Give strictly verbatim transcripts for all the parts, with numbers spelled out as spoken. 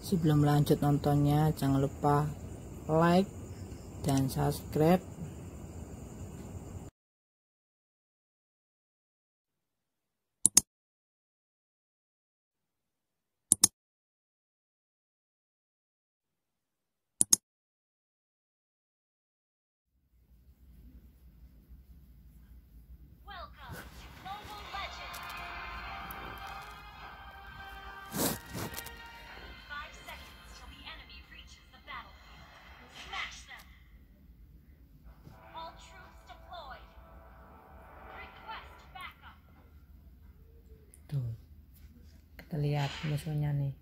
Sebelum lanjut nontonnya, jangan lupa like dan subscribe. Tuh, kita lihat musuhnya nih.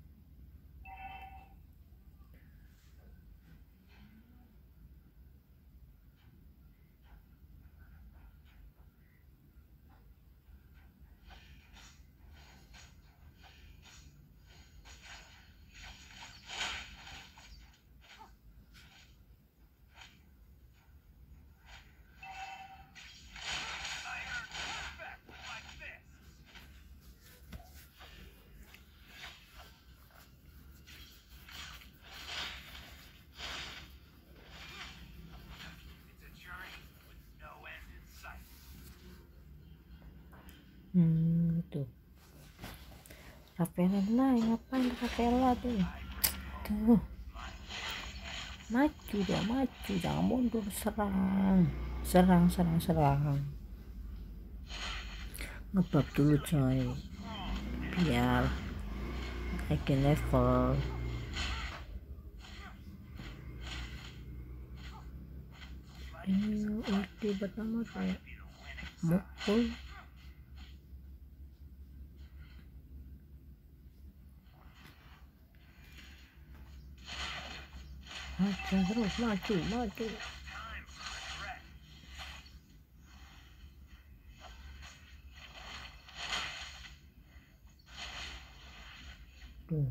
Hmm, tuh. Rafaela, ngapain Rafaela tuh? Tuh. Maju dia, maju, jangan mundur, serang. Serang, serang, serang. Ngebab dulu coy. Biar naikin level. Ini ulti pertama kayak mukul. Maju terus, maju, maju. Tuh.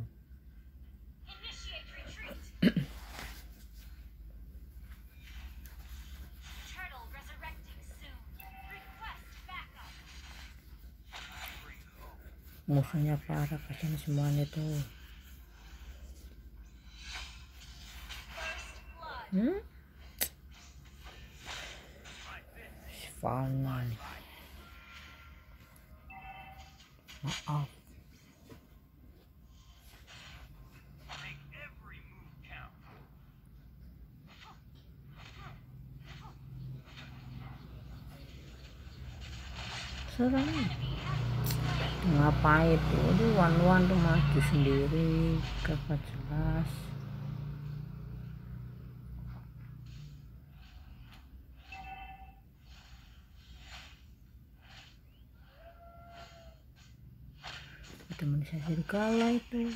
Musuhnya parah, kasihan semuanya tuh. Hmm? Sivana nih. Maaf. Serang. Ngapain tuh? Aduh, wan-wan tuh maju sendiri, kagak jelas. Temen saya jadi kalah itu.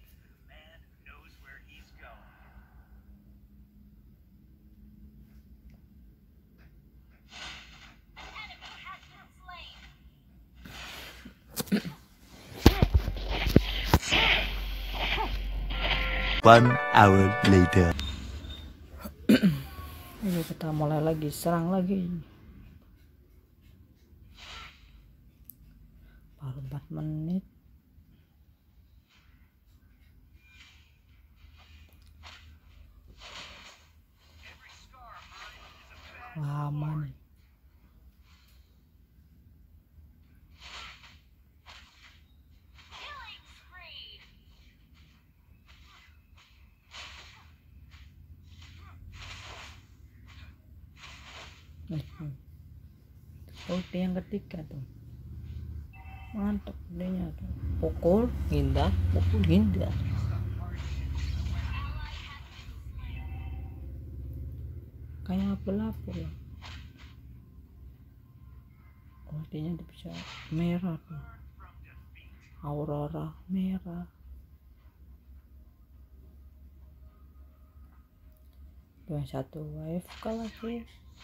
One hour later. Ayo kita mulai lagi, serang lagi. Baru empat menit. Lama nih. Ulti yang ketiga tuh, mantap idenya tuh. Pukul hindar, pukul hindar. Kayak apa-apa ya. Ultinya bisa merah tuh. Aurora merah. Dua satu wave kalah sih.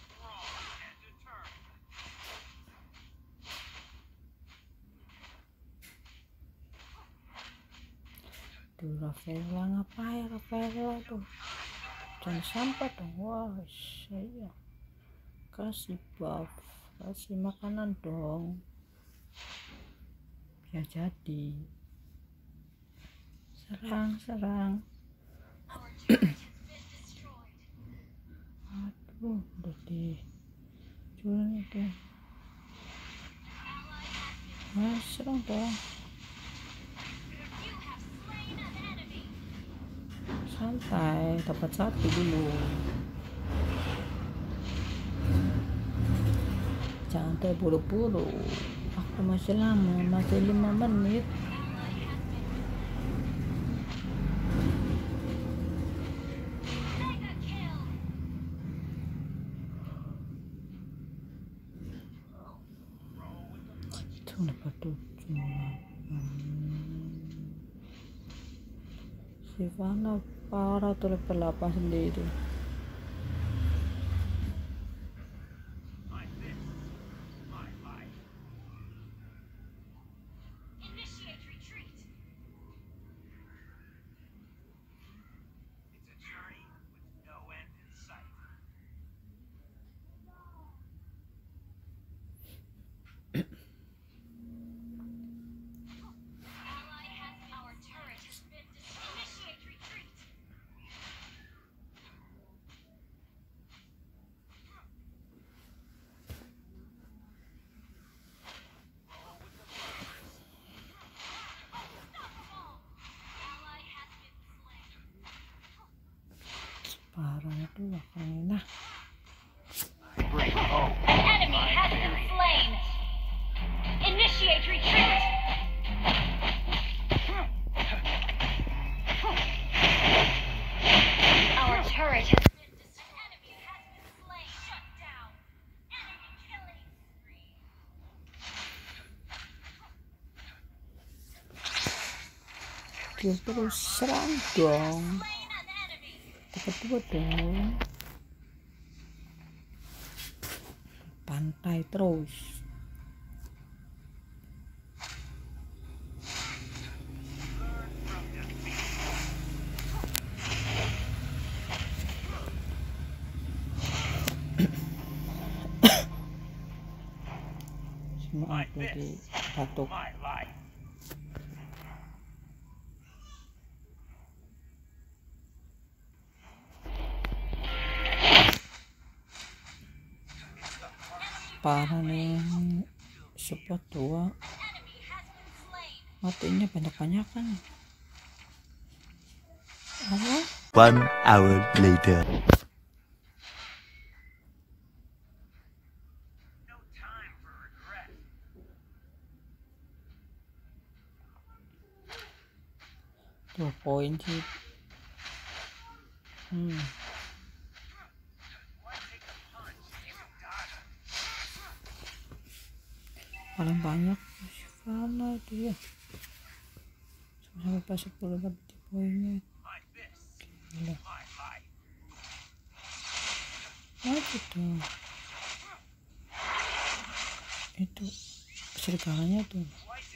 Tuh Rafaela, ngapain Rafaela tuh? Jangan sampai dong. Wah, saya kasih buff, kasih makanan dong. Ya jadi serang serang. Aduh, udah di jualan itu. Nah, serang dong. Santai, dapat satu dulu. Jangan terburu-buru. Aku masih lama, masih lima menit. Itu dapat tujuh. Sivana parah tuh level delapan sendiri. Parah itu makanya. An enemy has been slain. Initiate retreat. Our turret has been destroyed. An enemy has been slain. Shut down. Enemy killing spree. Dia terus serang dong. Slain an enemy. Kedua dong. Pantai terus. Semua aku di batuk. Parah nih support dua. Enemy has been slain. Matinya banyak-banyak kan. Apa? One hour later. Dua poin sih. Hmm. Paling banyak Sivana itu ya. Sampai pas sepuluh dapat di poinnya. Gila. Mati tuh. Itu serigalanya tuh.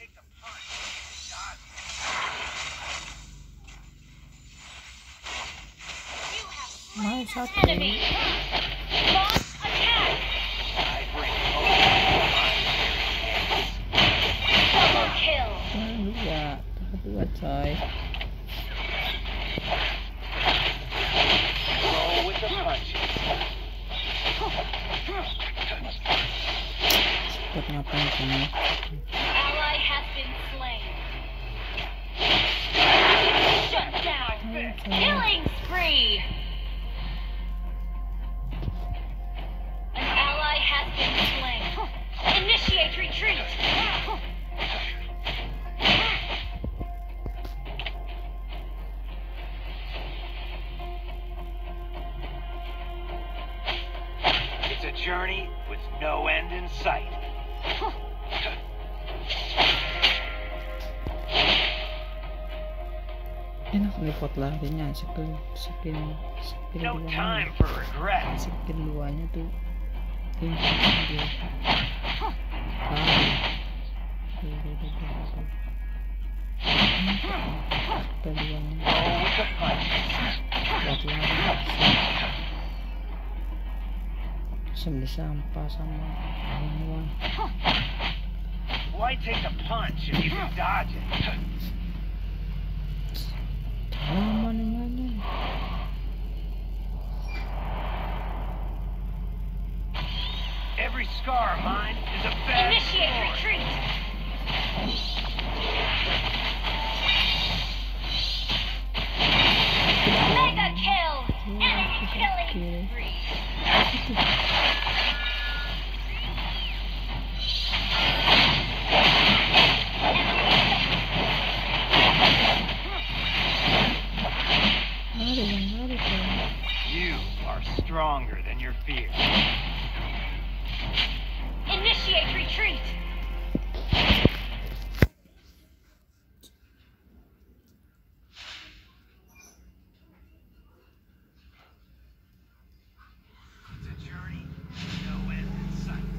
Naik satu. Enemy. Launch attack. Double kill. Yang dua, kedua coy. Roll with the punches. Cepet ngapain kamu? Ally has been slain. Shut down. Killing spree. An ally has been slain. Initiate retreat. It's a journey with no end in sight. Enak repot larinya skill skill skill No duanya. time for regret. Skill duanya tuh tinggi dia. Ah. Duh, duh, duh, duh, duh. Keduanya Roll with the punches. buat lari. Sembeli sampah sama hewan. Why take the punch if you can dodge it? Every scar of mine is a bad Initiate story. retreat. Mega kill. Enemy killing spree. Lari bang, lari bang. You are stronger than your fear. Initiate retreat. It's a journey with no end in sight.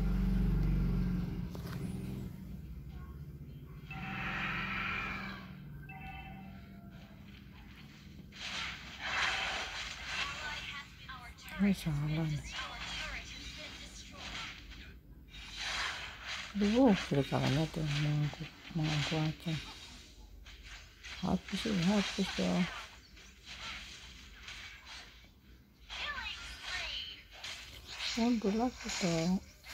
Ini salah nih. Aduh, serikalannya tuh mangku, mangku aja. Habis sih, habis dong. Mundur lagi dong.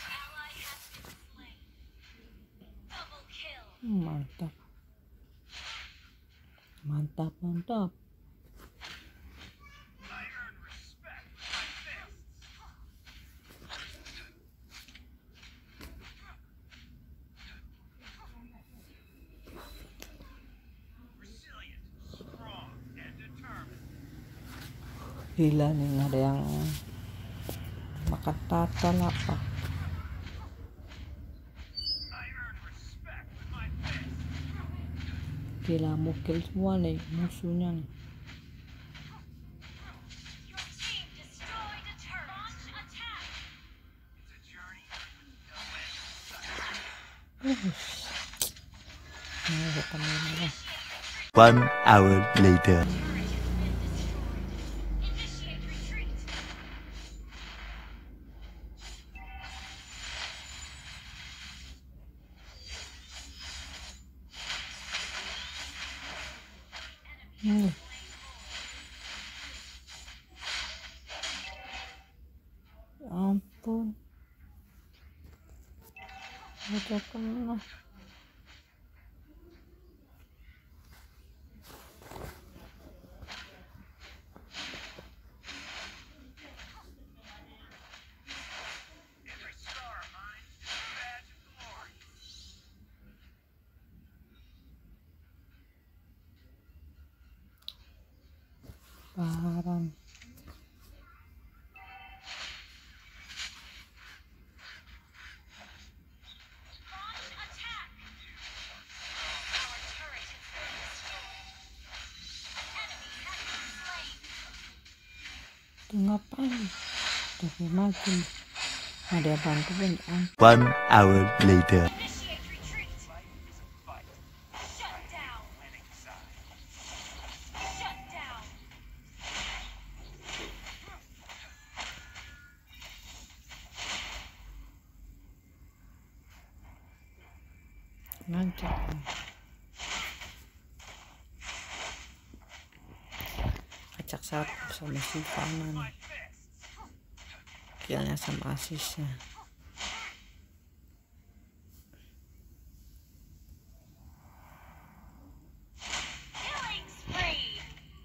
Hmm, mantap. Mantap, mantap. I earn respect with my fists. Resilient, strong, and determined. Gila nih, ada yang makan tatal apa. I earn respect with my fists. Gila, mukil semua nih musuhnya nih. Your team destroyed a turret. Launch attack. It's a journey with no end in sight. Uhuh. Nah, ketemu lah. One hour later. Initiate retreat. Hmm. Ya ampun. Udah kena. Every scar of mine is a badge of glory. Parang. Launch attack. Our turret has been destroyed. Enemy has been slain. Tuh ngapain? Udah mati. Ada yang bantu pun. Ah, One hour later. Initiate retreat. Life is a fight. Shut down. Winning side. Shut down. lanjut. Acak satu sama si kanan. Killnya sama asisnya. Killing spree.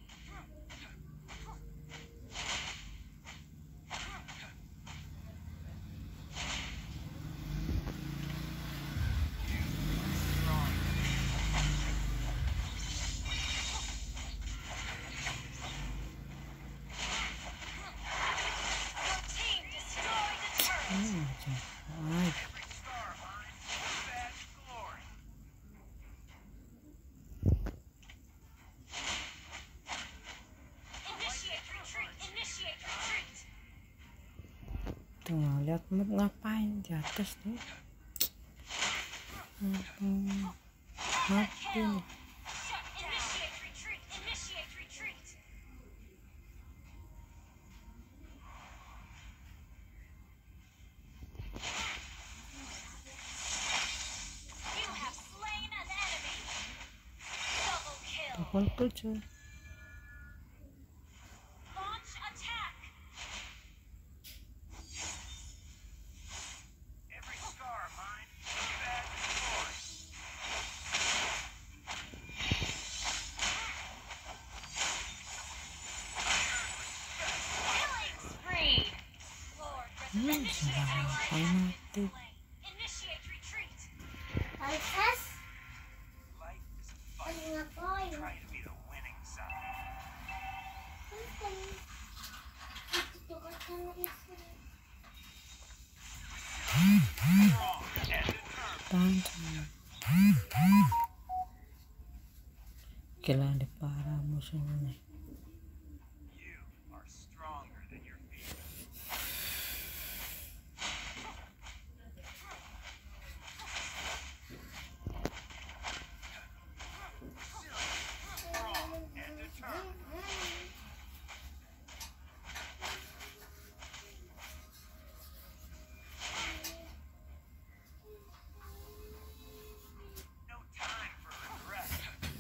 Your team destroyed a turret. Hmm, macam- Ay, Every star of mine is a badge of glory. Initiate retreat. Initiate retreat. tuh lihat ngapain di atas tuh. Hmm, mati nih. Shut. Initiate retreat. Initiate retreat. You have slain an enemy. Double kill. Double kill cuy. Launch attack. Sampai mati. Initiate retreat. Alsas, Life is a ano fight. nga po yun? Try to be the winning side. Tutukat ka na isa. Strong and determined. Tahan. Kailangan di para mo semuanya. You are stronger than your fear. Strong and determined. No time for regret.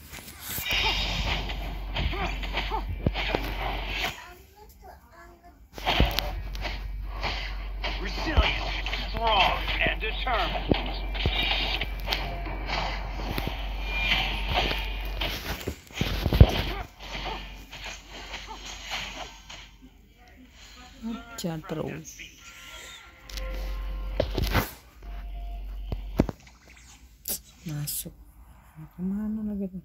Resilient, strong, and determined. Jangan terus. Masuk. Kemana lagi tuh?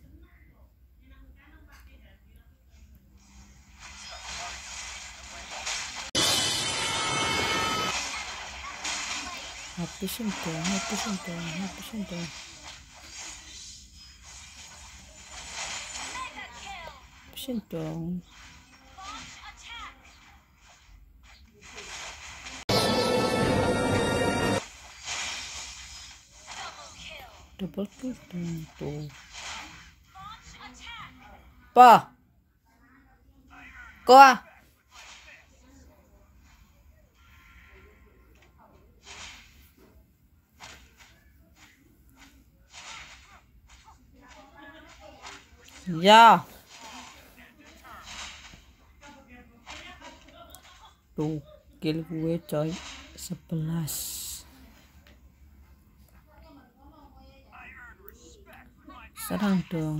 Habisin dong, habisin dong, habisin dong. Habisin dong. Launch attack. Double kill. Double kill dong tuh. Launch attack. Pa. Kau ah. Ya. Tuh, kill gue coy sebelas. Serang dong.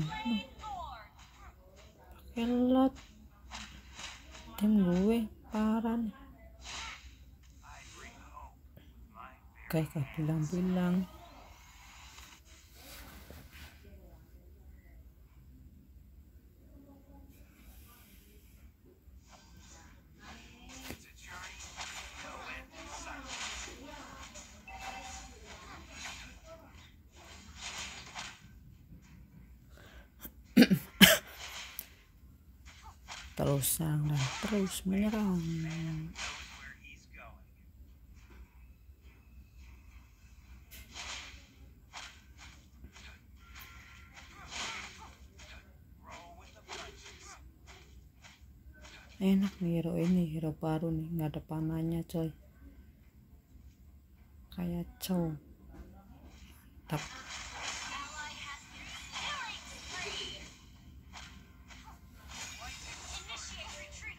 Pakai lot. Tim gue parah nih. Kayak gak bilang-bilang. It's a journey, no end in sight. Terus serang dan terus menyerang. Knows where he's going. Roll with the punches. Enak nih hero ini, hero baru nih, nggak ada panahnya coy. Kayak cow. Tap. Ally has been killing spree. Initiate retreat.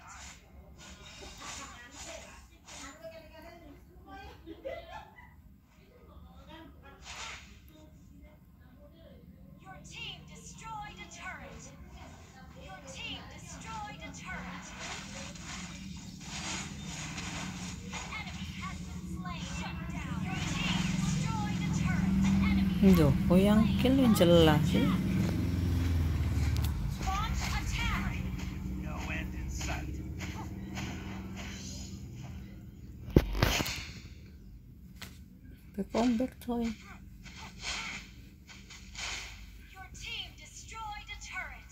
Your team destroyed a turret. Your team destroyed a turret. An enemy has been slain. Shut down. Your team destroyed a turret. An enemy Duh, kok yang kill yang jelas sih? launch attack. No end in sight. Back on back coy. Your team destroyed a turret.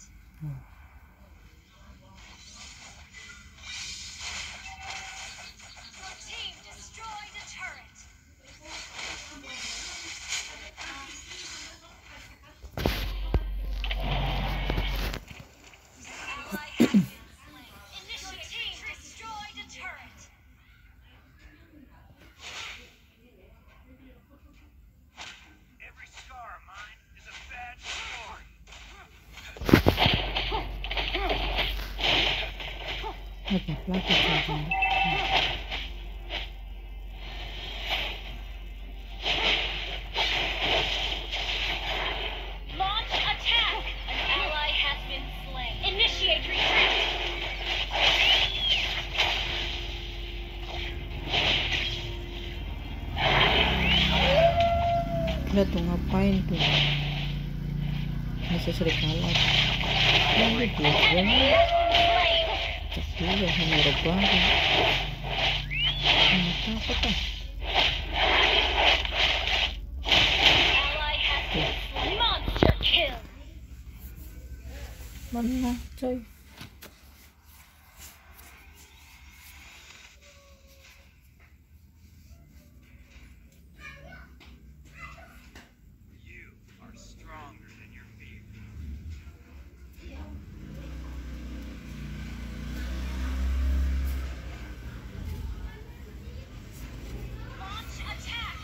Your team destroyed a turret. Ally has been slain. Initiate team destroyed a turret. Every scar of mine is a bad story. Oke, lagi coy. Launch attack. An ally has been slain. Initiate retreat. Lihat tuh ngapain tuh? Masih sering kalah. Ini dia kan. Cek dulu hanya rebang. Ini apa tuh? Ally has been slain. Monster kill. Mana coy? You are stronger than your fear. Launch attack.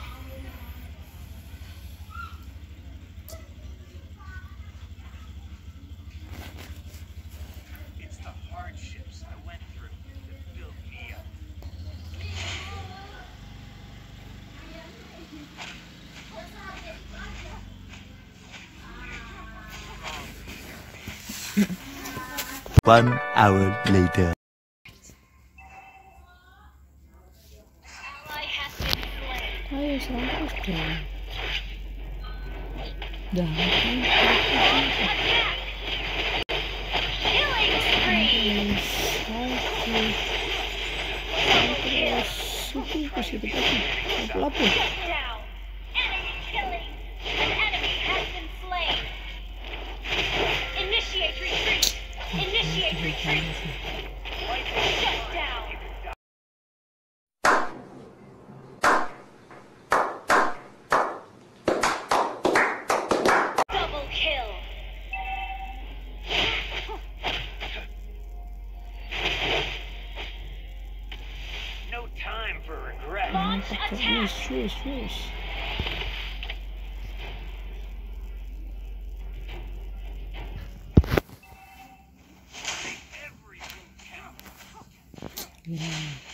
It's the hardships I went through that built me up. One hour later. Ally has been slain. Ayo seratus dong. Jangan. Killing spree. Satu. Itu ke situ lagi. Pelapor. Shut down. Enemy killing. An enemy has been slain. Initiate retreat. Initiate retreat. Shut down. Double kill. No time for regret. Launch attack. Wish, wish, wish. Every move counts. Ya.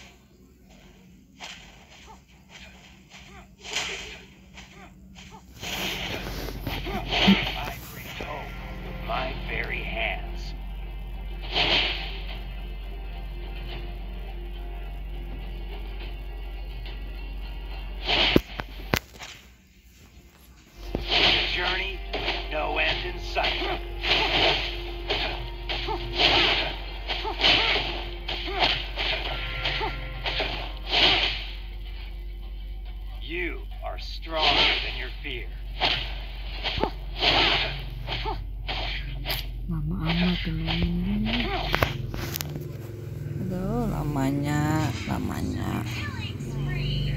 I bring hope with my very hands. The journey, no end in sight. You are stronger than your fear. Lama amat ini. Aduh, lamanya, lamanya. Killing spree.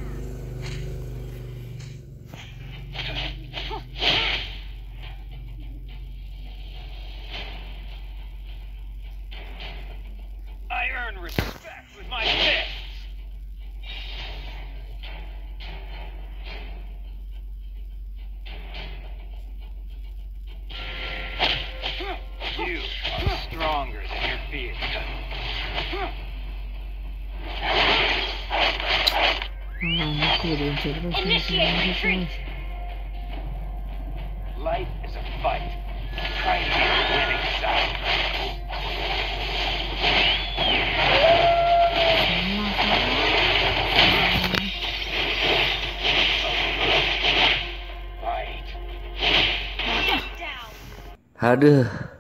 I earn respect with my fists. You are stronger than your fear. Ah, aku diincar terus. Initiate retreat. Life is a fight. Try to be the winning side. Fight. Shut down. Aduh.